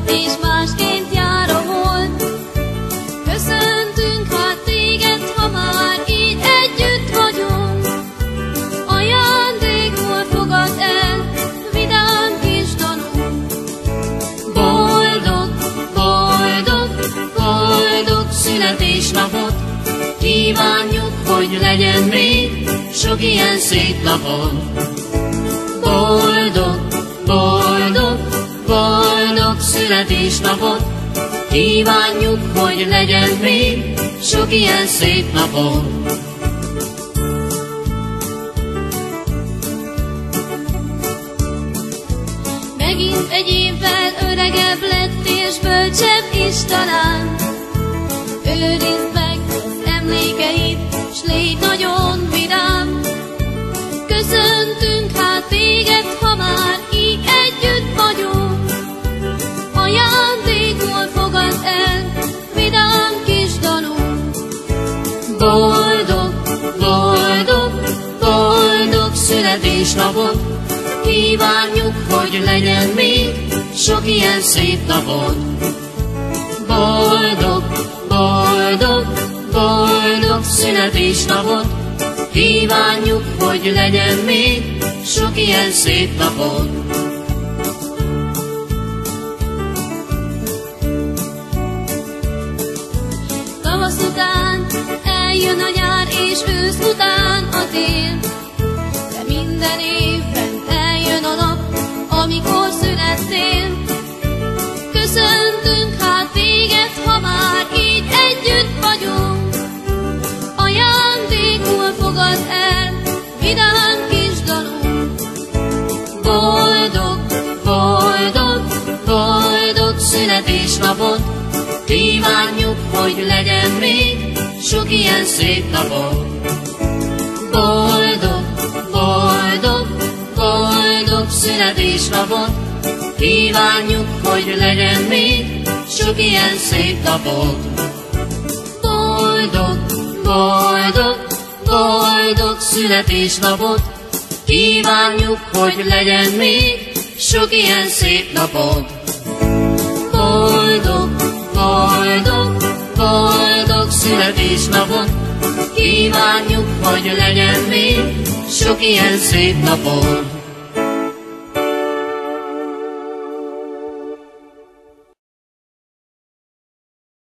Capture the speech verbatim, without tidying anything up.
és másként jár a hold. Köszöntünk hát téged, ha már így együtt vagyunk. Ajándékból fogadd el vidám kis dalom. Boldog, boldog, boldog születésnapot kívánjuk, hogy legyen még sok ilyen szép napod. Boldog, boldog, boldog születésnapot kívánjuk, hogy legyen még sok ilyen szép napod. Megint egy évvel öregebb lettél, és bölcsebb is talán. Őrizd meg az emlékeid, s légy nagyon vidám. Köszöntünk hát téged, ha már így együtt vagyunk. Ajándékból fogadd el vidám kis dalom. Boldog, boldog, boldog születésnapot kívánjuk, hogy legyen még sok ilyen szép napod. Boldog, boldog, boldog születésnapot kívánjuk, hogy legyen még sok ilyen szép napod. Tavasz után eljön a nyár, és ősz után a tél. De minden évben eljön a nap, amikor születtél. Köszöntünk hát téged, ha már így együtt vagyunk. Ajándékul fogadd el vidám kis dalom. Boldog, boldog, boldog születésnapot kívánjuk, hogy legyen még sok ilyen szép napod. Boldog, boldog, boldog születésnapot kívánjuk, hogy legyen még sok ilyen szép napod. Boldog, boldog, boldog születésnapot kívánjuk, hogy legyen még sok ilyen szép napod. Boldog, boldog, boldog születésnapot kívánjuk, hogy legyen még sok ilyen szép napod.